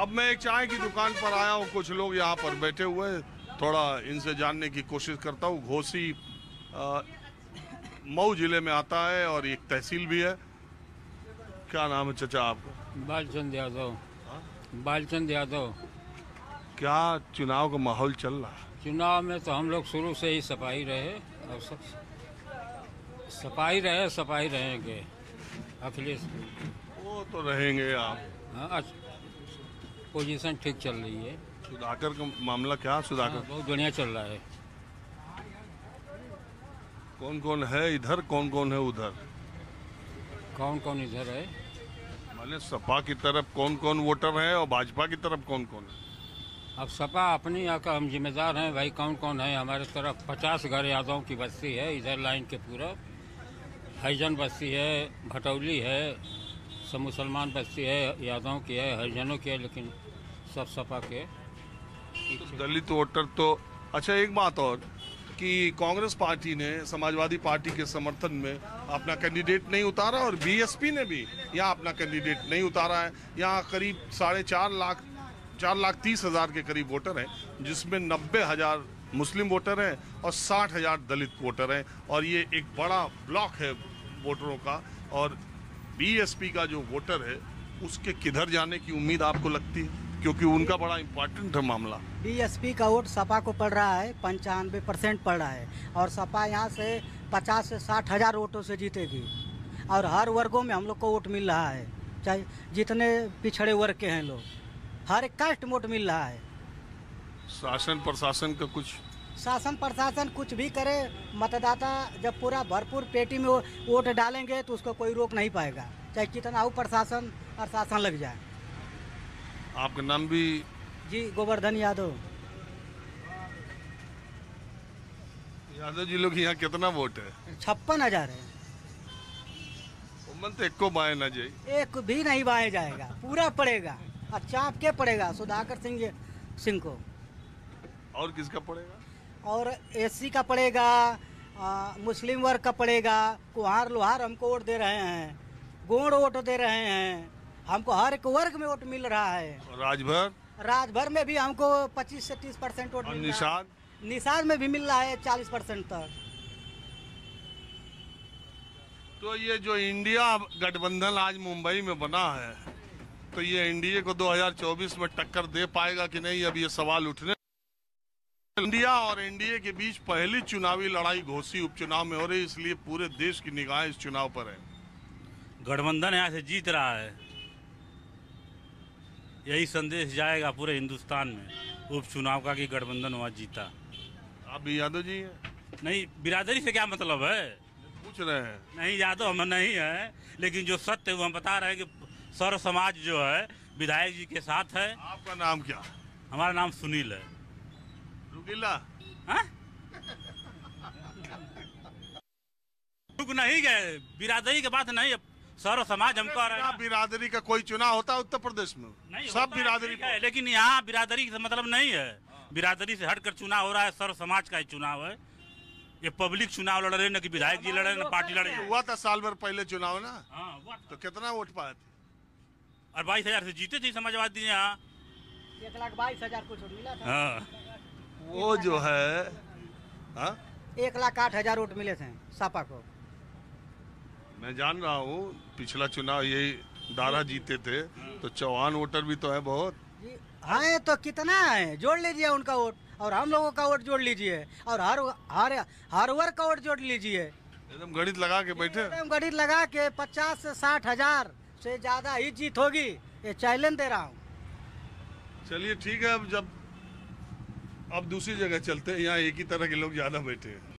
अब मैं एक चाय की दुकान पर आया हूँ, कुछ लोग यहाँ पर बैठे हुए हैं, थोड़ा इनसे जानने की कोशिश करता हूँ। घोसी मऊ जिले में आता है और एक तहसील भी है। क्या नाम है चाचा आपका? बालचंद यादव। बालचंद यादव। क्या चुनाव का माहौल चल रहा है? चुनाव में तो हम लोग शुरू से ही सफाई रहे और सब सफाई रहेंगे। अखिलेश वो तो रहेंगे आप। हाँ, पोजीशन ठीक चल रही है। सुधाकर का मामला क्या? सुधाकर बहुत बढ़िया चल रहा है। कौन कौन है इधर, कौन कौन है उधर? कौन कौन इधर है? माने सपा की तरफ कौन कौन वोटर है और भाजपा की तरफ कौन कौन है? अब सपा अपनी यहाँ का हम जिम्मेदार हैं भाई। कौन कौन है हमारे तरफ? 50 घर यादव की बस्ती है इधर लाइन के पूरा। हरिजन बस्ती है, भटौली है, सब मुसलमान बस्ती है, यादव की है, हरिजनों की है, लेकिन सब सपा के। तो दलित वोटर तो अच्छा। एक बात और कि कांग्रेस पार्टी ने समाजवादी पार्टी के समर्थन में अपना कैंडिडेट नहीं उतारा और बीएसपी ने भी यहाँ अपना कैंडिडेट नहीं उतारा है। यहाँ करीब 4,30,000 के करीब वोटर हैं, जिसमें 90,000 मुस्लिम वोटर हैं और 60,000 दलित वोटर हैं। और ये एक बड़ा ब्लॉक है वोटरों का। और बीएसपी का जो वोटर है उसके किधर जाने की उम्मीद आपको लगती है? क्योंकि उनका बड़ा इम्पोर्टेंट है मामला। बीएसपी का वोट सपा को पड़ रहा है, 95% पड़ रहा है। और सपा यहाँ से 50 से 60 हज़ार वोटों से जीतेगी। और हर वर्गों में हम लोग को वोट मिल रहा है, चाहे जितने पिछड़े वर्ग के हैं लोग, हर एक कास्ट वोट मिल रहा है। शासन प्रशासन का कुछ? शासन प्रशासन कुछ भी करे, मतदाता जब पूरा भरपूर पेटी में वोट डालेंगे तो उसको कोई रोक नहीं पाएगा, चाहे कितना हो प्रशासन और शासन लग जाए। आपका नाम भी? जी, गोवर्धन यादव। यादव जी लोग यहाँ कितना वोट है? 56,000 है। मन तो एको बाएं ना जाए। एक भी नहीं बाएं जाएगा, पूरा पड़ेगा और चाप के पड़ेगा सुधाकर सिंह को। और किसका पड़ेगा? और एससी का पड़ेगा, मुस्लिम वर्ग का पड़ेगा। कुहार लोहार हमको वोट दे रहे हैं, गोंड वोट दे रहे हैं, हमको हर एक वर्ग में वोट मिल रहा है। राजभर में भी हमको 25 से 30% वोट मिल रहा है। निषाद में भी मिल रहा है 40% तक। तो ये जो इंडिया गठबंधन आज मुंबई में बना है, तो ये एनडीए को 2024 में टक्कर दे पाएगा कि नहीं, अब ये सवाल उठने। इंडिया और एनडीए के बीच पहली चुनावी लड़ाई घोसी उपचुनाव में हो रही, इसलिए पूरे देश की निगाहें इस चुनाव पर है। गठबंधन यहाँ से जीत रहा है, यही संदेश जाएगा पूरे हिंदुस्तान में उपचुनाव का कि गठबंधन वहाँ जीता। आप भी यादव जी हैं? नहीं, बिरादरी से क्या मतलब है? पूछ रहे हैं। नहीं, यादव हम नहीं है, लेकिन जो सत्य है वो हम बता रहे हैं कि सर्व समाज जो है विधायक जी के साथ है। आपका नाम क्या? हमारा नाम सुनील है। रुकीला? रुक नहीं गए, बिरादरी के बात नहीं, सर्व समाज हमको आ रहा है। बिरादरी का कोई चुनाव होता है उत्तर प्रदेश में? नहीं, सब बिरादरी है, लेकिन यहाँ बिरादरी का मतलब नहीं है। बिरादरी से हटकर चुनाव हो रहा है, सर्व समाज का ही चुनाव है। ये पब्लिक चुनाव लड़ रहे, न कि विधायक जी लड़ रहे, न पार्टी लड़ रही। हुआ था साल भर पहले चुनाव ना? हाँ, तो कितना वोट पाए थे? और 22,000 से जीते थे समाजवादी यहाँ। 1,22,000 कुछ मिला था। हाँ। वो जो है 1,08,000 वोट मिले थे सपा को। मैं जान रहा हूँ, पिछला चुनाव यही दारा जीते थे, तो चौहान वोटर भी तो है बहुत। हाँ, तो कितना है, जोड़ लीजिए उनका वोट और हम लोगों का वोट जोड़ लीजिए और हर वर्ग का वोट जोड़ लीजिए। एकदम गणित लगा के बैठे। एकदम गणित लगा के 50 से 60 हज़ार से ज्यादा ही जीत होगी, ये चैलेंज दे रहा हूँ। चलिए ठीक है, अब दूसरी जगह चलते हैं, यहाँ एक ही तरह के लोग ज्यादा बैठे हैं।